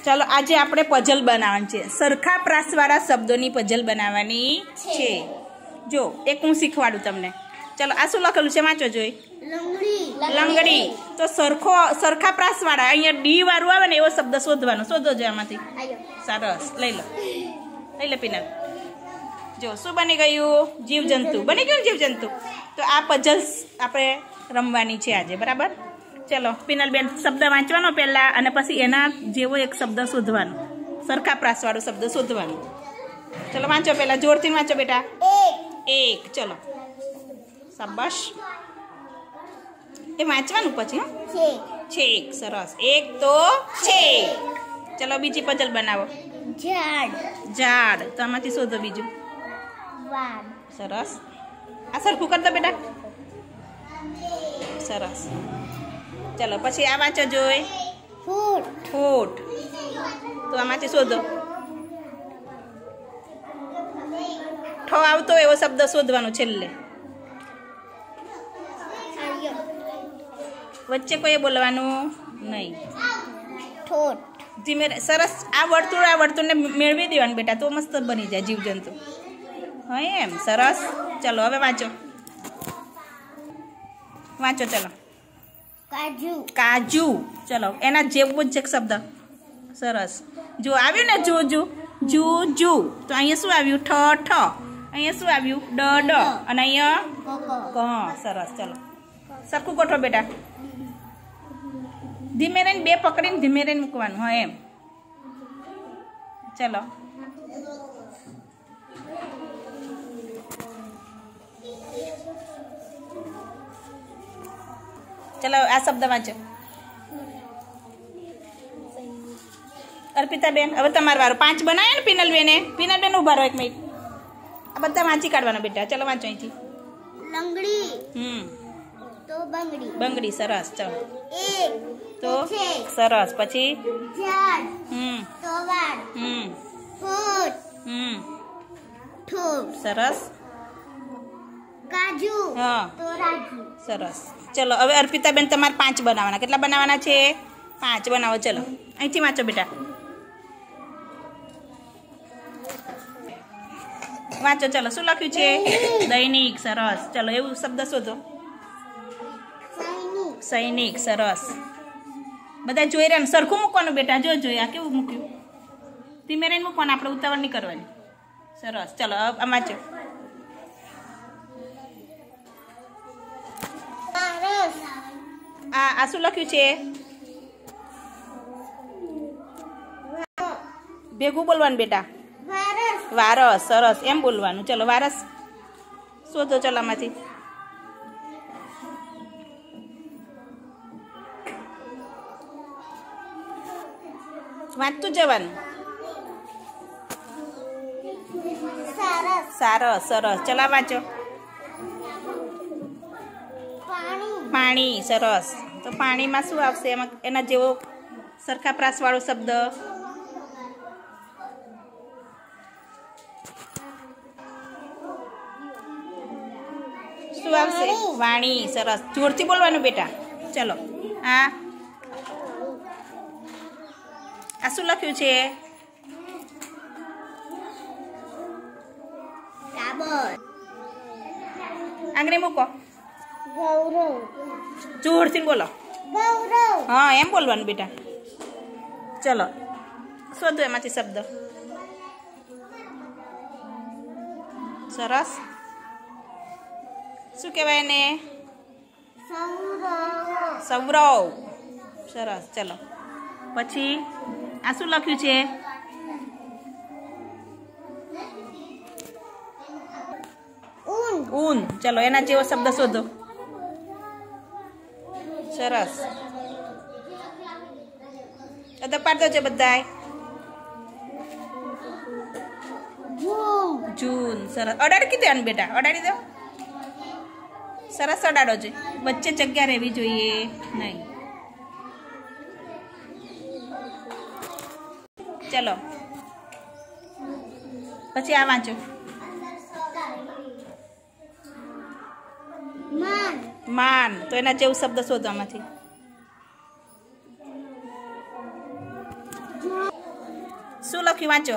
चलो आज આપણે પઝલ બનાવવાની છે સરખા પ્રાસવાળા શબ્દોની પઝલ બનાવવાની છે જો એક હું શીખવાડું તમને ચલો આ શું લખેલું છે વાંચો જોઈ લંગડી તો સરખા પ્રાસવાળા અહીંયા ડી વાળું આવે ને એવો શબ્દ શોધવાનો શોધો જો આમાંથી સરસ લઈ લે પીનલ જો શું બની ગયું જીવજંતુ બની ગયું જીવજંતુ તો આ પઝલ્સ આપણે રમવાની છે આજે બરાબર चलो पिनल बेन शब्द वाँचवानो पहला अने पछी एना जेवो एक शब्द शोधवानो सरखा प्रासवाळो शब्द शोधवानो चलो वाँचो पहला जोरथी वाँचो बेटा एक चलो शाबाश ए वाँचवानुं पछी छेक सरस एक तो छेक चलो बीजी पजल बनावो झाड़ तो आमांथी शोधो बीजू सरस आ सरखुं कर दो बेटा सरस चलो पछी आ वाँचो जोई फूट तो आमांथी शोधो ठो आवतो एवो शब्द शोधवानो छेल्ले वच्चे कोई बोलवानुं नहीं धीमे सरस आ वर्तुळ ने मेळवी देवानुं बेटा तो मस्त बनी जाय जीवजंतु हाँ एम सरस चलो हवे वाँचो चलो काजू चलो एना जेवो ज एक शब्द सरस जो आव्युं ने जू जू जू जू तो अहींया शुं आव्युं ठ ठ अहींया शुं आव्युं ड ड अने अहींया क सरस चलो सरखुं गोठो बेटा धीमे रहीने बे पकड़ीने धीमे रहीने मूकवानुं हाँ एम चलो चलो आ शब्द वाँचो अर्पिता बेन हवे तमारो वारो 5 बनाया ने पिनल बेन उभा रहो 1 मिनिट आ बधा वाँची काढवाना बेटा चलो वाँचो अहींथी लंगड़ी तो बंगड़ी सरस चलो एक तो सरस पछी झाड़ तो वाड़ फूट ठूठ सरस काजू हाँ तो राजू सरस चलो हवे अर्पिता बेन तमारे 5 बनावाना केटला बनावाना छे 5 बनावो चलो अहींथी वाँचो बेटा वाँचो चलो शुं लख्युं छे दैनिक सरस चलो एवुं शब्द शोधो सैनिक सरस बधा जोई रह्या सरखुं मूकवानुं बेटा जो आ केवुं मूक्युं धीमे रहीने मूकवानुं आपणे उतावळ नहीं करवानी सरस चलो आ वाँचो आ शुं लख्युं छे भेगुं बोलवानुं बेटा वारस सरस एम बोलवानुं चलो वारस शोधो चलो आमांथी वाँचतुं जवानुं सारस सरस चलो वाँचो पाणी सरस तो पाणी में शू आवशे एना जेवो सरखा प्रासवाळो शब्द शू आवशे वाणी सरस जोरथी बोलवानुं बेटा चलो आ शुं लख्युं छे आंगળી મૂકો जोरथी बोलो हाँ एम बोलवानुं बेटा चलो शोधो एमांथी शब्द सरस शुं कहेवाय ने सौरव सरस चलो पछी आ शुं लख्युं छे ऊन चलो एना जेवो शब्द शोधो सरस तपार दो बधाय जून सरस अडाड़ी कीधुं बेटा अडाड़ी दो सरस अडाड़ो जो वच्चे जग्या रहेवी जोईए नहीं चलो पछी आ वाँचो मान तो एना जेवुं शब्द शोधो आमांथी શું લખ્યું વાંચો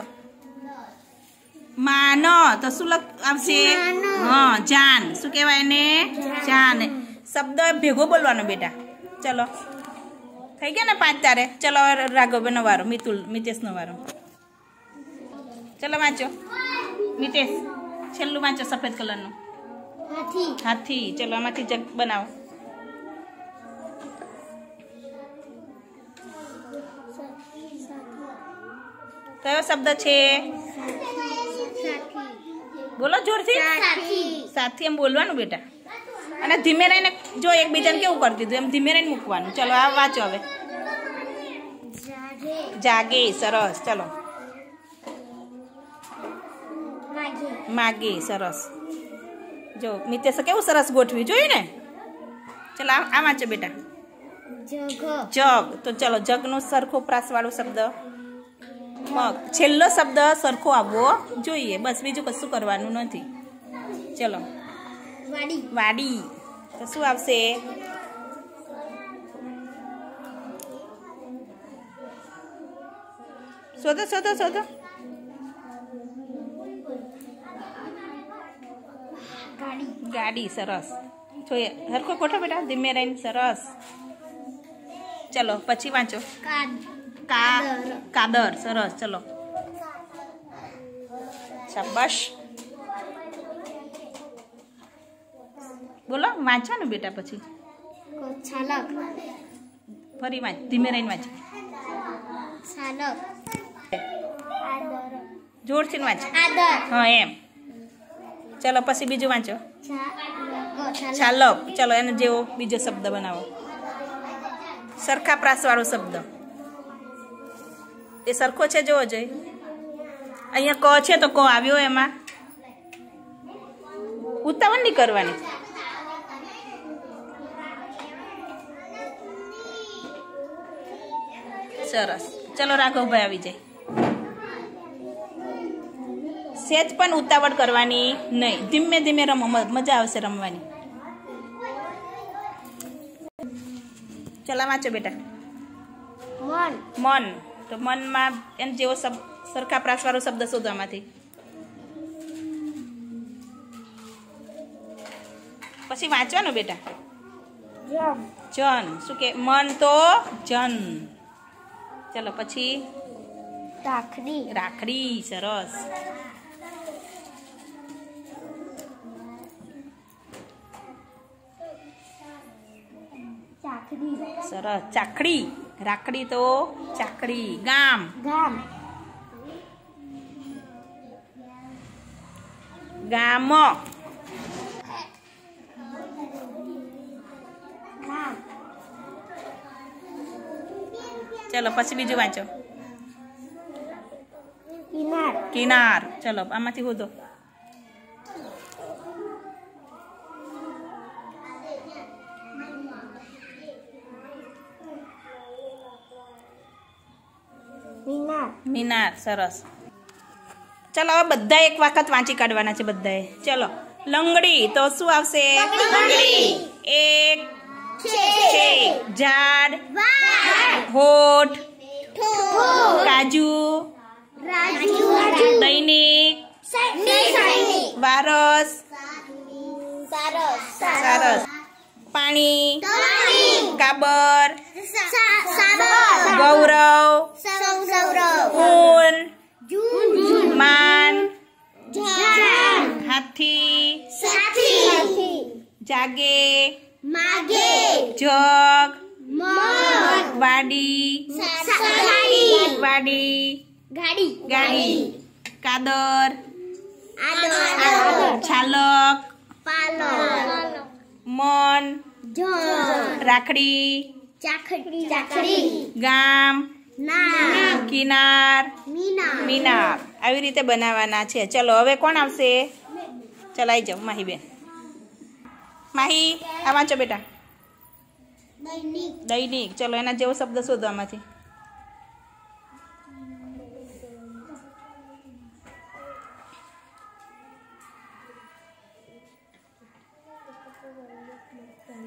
માન તો શું આવશે હા જાન શું કહેવાય એને જાન શબ્દ ભેગો બોલવાનો બેટા ચલો થઈ ગયા ને 5 તારે ચલો રાઘવનો વારો મિતેશનો વારો ચલો વાંચો મિતેશ છેલ્લું વાંચો સફેદ કલરનું હાથી ચલો આમાંથી જગ બનાવો કયો શબ્દ છે બોલો જોરથી સાથી એમ બોલવાનું બેટા અને ધીમે રહીને જો એકબીજાને કેવું કરતી હતું એમ ધીમે રહીને મૂકવાનું ચલો આ વાંચો હવે જાગે સરસ ચલો માગે સરસ જો મિતેશ કેવું સરસ ગોઠવી જોયું ને ચલો આ વાંચો બેટા જગ તો ચલો જગનું સરખો પ્રાસવાળો શબ્દ મગ છેલ્લો શબ્દ સરખો આવવો જોઈએ બસ બીજું કશું કરવાનું નથી ચલો વાડી તો શું આવશે શોધો શોધો શોધો ગાડી સરસ જોઈએ સરખો કોઠો બેટા ધીમે રહીને સરસ ચલો પછી વાંચો કાદર સરસ ચલો શાબાશ બોલો વાંચવાનું બેટા પછી ફરી વાંચ ધીમે રહીને વાંચ જોરથી વાંચ હા એમ ચલો પછી બીજું વાંચો ચાલક ચલો એને જેવો બીજો શબ્દ બનાવો સરખા પ્રાસવાળો શબ્દ એ સરખો છે જોવો જોઈએ અહીંયા ક છે તો ક આવ્યો એમાં ઉતાવળ નહીં કરવાની સરસ ચલો રાઘવભાઈ આવી જાય સેજ પણ ઉતાવળ કરવાની નહીં ધીમે ધીમે રમો મજા આવશે રમવાની ચલા વાંચો બેટા મન તો મનમાં એને જેવો સરખા પ્રાસવાળો શબ્દ શોધવામાંથી પછી વાંચવાનું બેટા જન શું કે મન તો જન ચલો પછી રાખડી સરસ સરસ ચાકડી રાખડી તો ચાકડી ગામ ગામ ચલો પછી બીજું વાંચો કિનાર ચલો આમાંથી હોદો મીનાર સરસ ચલો હવે બધા એક વખત વાંચી કાઢવાના છે બધાએ ચલો લંગડી તો શું આવશે લંગડી એક છે ઝાડ હોઠ કાજુ દૈનિક વારસ સરસ પાણી કાબર ગૌરવ ઊન માન હાથી જાગે જગ વાડી ગાડી કાદર છાલક મન રાખડી ગામ કિનાર મીનાર આવી રીતે બનાવવાના છે ચલો હવે કોણ આવશે ચલાઈ જાઓ માહીબેન માહી આ વાંચો બેટા દૈનિક ચલો એના જેવો શબ્દ શોધવામાંથી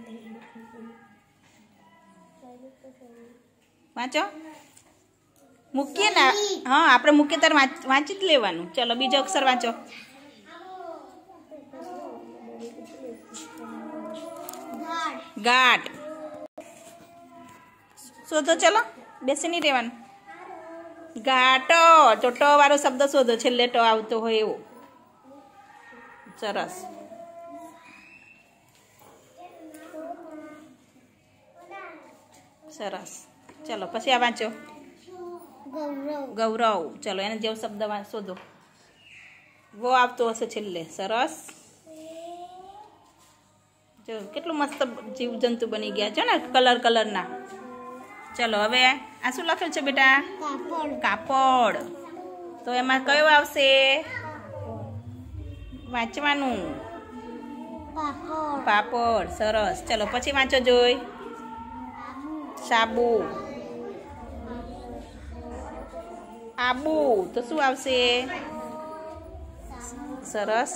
વાંચો મૂકીએ ને હા આપણે મૂકીએ ત્યારે વાંચી જ લેવાનું. ચલો બીજો અક્ષર વાંચો. ગાઢ. શોધો ચલો બેસી નહીં રહેવાનું. ઘાટો તો ટ વાળો શબ્દ શોધો છેલ્લે ટ આવતો હોય એવો. સરસ. સરસ ચલો પછી આ વાંચો. ગૌરવ. ચલો એને જેવો શબ્દ શોધો. વો આવતો હશે છેલ્લે. સરસ. જો કેટલું મસ્ત જીવજંતુ બની ગયા છે ને કલરના. ચલો હવે આ શું લખેલું છે બેટા? કાપડ. તો એમાં કયો આવશે? વાંચવાનું. પાપડ. સરસ. ચલો પછી વાંચો જોઈ. સાબુ. આબુ. તો શું આવશે? સરસ.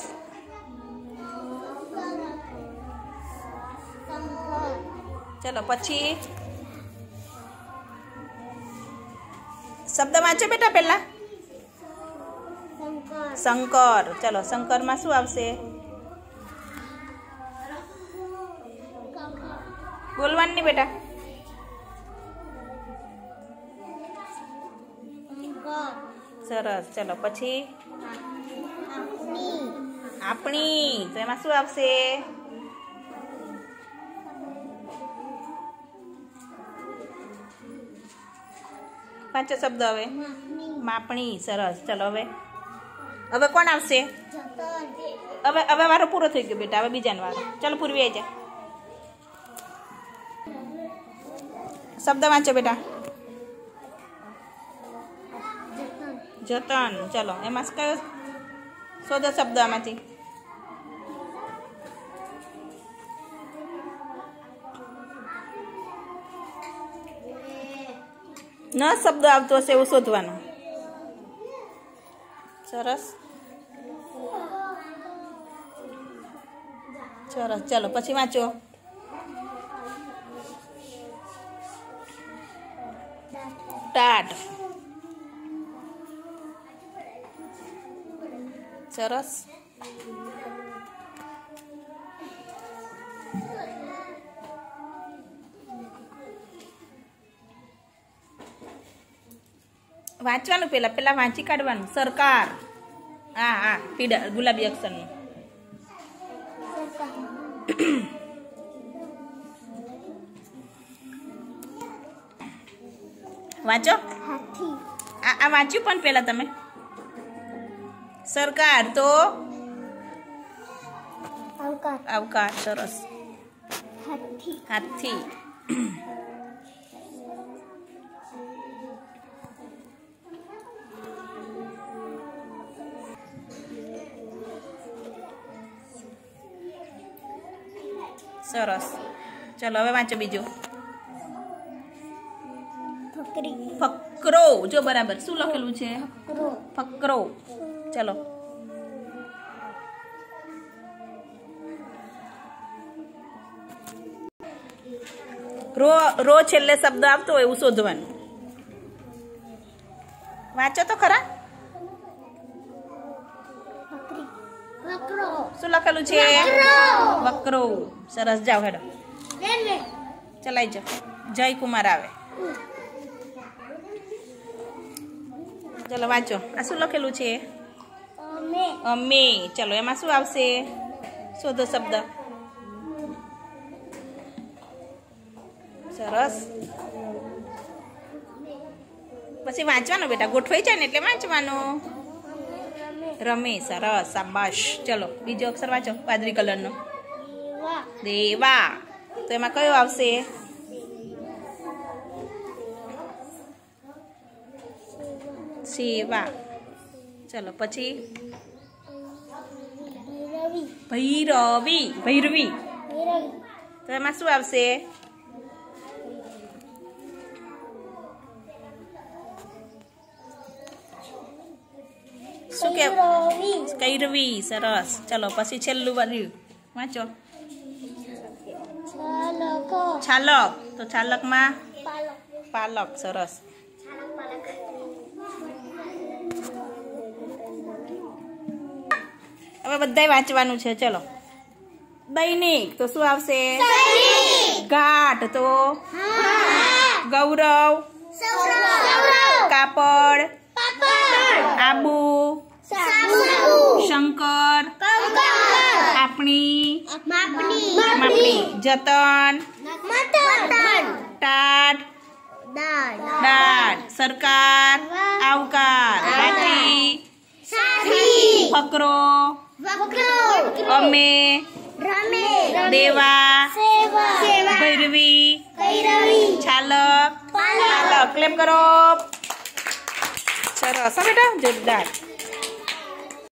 ચલો પછી શબ્દ વાંચો બેટા પહેલા. શંકર. ચલો શંકરમાં શું આવશે? બોલવાનું નહીં બેટા. સરસ. ચલો પછી આપણી. તો એમાં શું આવશે? પાંચો શબ્દ હવે. માપણી. સરસ. ચલો હવે કોણ આવશે? હવે વારો પૂરો થઈ ગયો બેટા. હવે બીજાનો વારો. ચલો પૂર્વી આવી જાય. શબ્દ વાંચો બેટા. જતન. ચલો એમાં કયો શોધો શબ્દ આમાંથી? ન શબ્દ આવતો હશે એવું શોધવાનું. સરસ. સરસ. ચલો પછી વાંચો. ટાટ. સરસ. વાંચવાનું પેલા વાંચી કાઢવાનું. સરકાર. હા પીડા ગુલાબી અક્ષરનું. વાંચો. આ વાંચ્યું પણ પેલા તમે. સરકાર તો અવકાશ. સરસ. હાથી. સરસ. ચલો હવે વાંચો બીજું. ફકરો. જો બરાબર શું લખેલું છે? ફકરો. ચલો રો છેલ્લે શબ્દ આવતો હોય એવું શોધવાનું. વાંચો તો ખરા. શું લખેલું છે? વક્રો. સરસ. જાઓ હેડો ચલાઈ જાઓ. જય કુમાર આવે. ચલો વાંચો. આ શું લખેલું છે? અમે. ચલો એમાં શું આવશે? શોધો શબ્દ. સરસ. પછી વાંચવાનું બેટા. ગોઠવાઈ જાય ને એટલે વાંચવાનું. રમે. સરસ. શાબાશ. ચલો બીજો અક્ષર વાંચો. વાદળી કલરનો. દેવા. તો એમાં કયો આવશે? સેવા. ચલો પછી ભૈરવી. તો એમાં શું આવશે? શું કે? કૈરવી. સરસ. ચલો પછી છેલ્લું વર્યું વાંચો. છાલક. તો છાલકમાં પાલક. સરસ. આમાં બધાય વાંચવાનું છે. ચલો, દૈનિક તો શું આવશે? ઘાટ તો ગૌરવ, કાપડ, આબુ, શંકર, આપણી, જતન, ટાટ, દાટ, સરકાર, આવકાર, હાથી, ફકરો, અમે, દેવા, ભૈરવી, છાલક. ક્લેપ કરો. સરસ બેટા, જોરદાર.